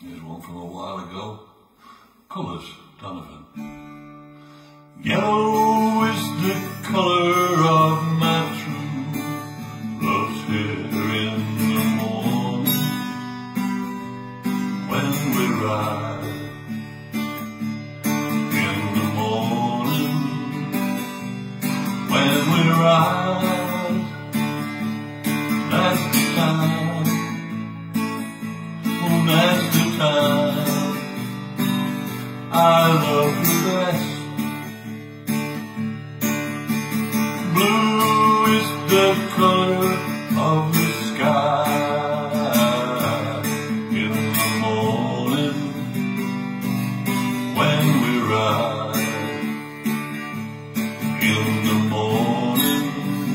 Here's one from a while ago. Colours, Donovan. Yellow is the colour of my true love's hair in the morning when we ride. In the morning when we ride, that's the time, oh that's the time I love you best. Blue is the color of the sky in the morning when we ride. In the morning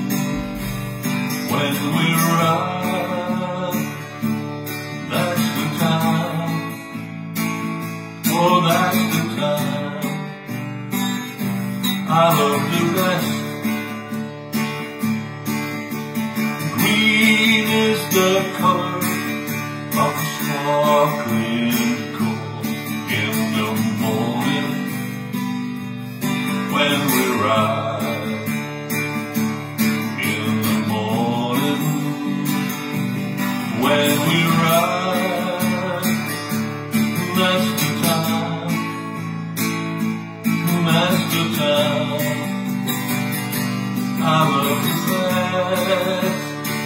when we ride, that's the time, oh that's the time I love you best. Green is the color of sparkling gold in the morning when we ride. In the morning when we ride, that's the time, that's the time I love you best.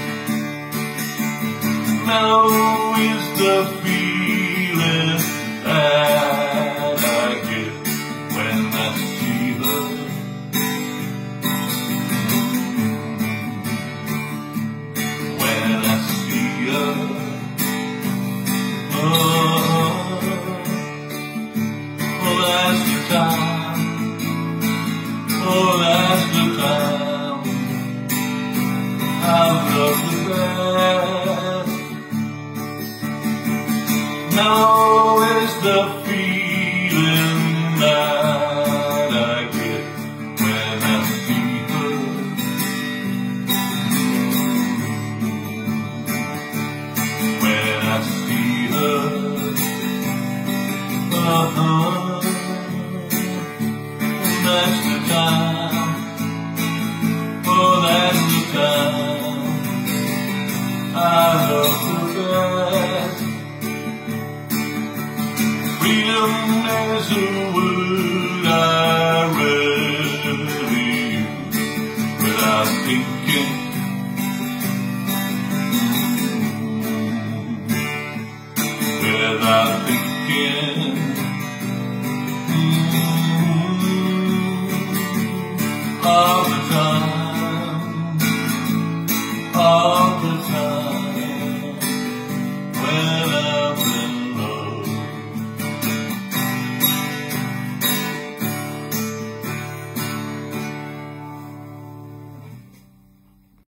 Mellow is the feeling that I get when I see her. When I see her, oh, that's the time, oh, that's the time I love you best. Now is the feeling that I get when I see her. When I see her, that's the time, oh that's the time I love her best. Freedom is a word I rarely use without thinking. Without thinking.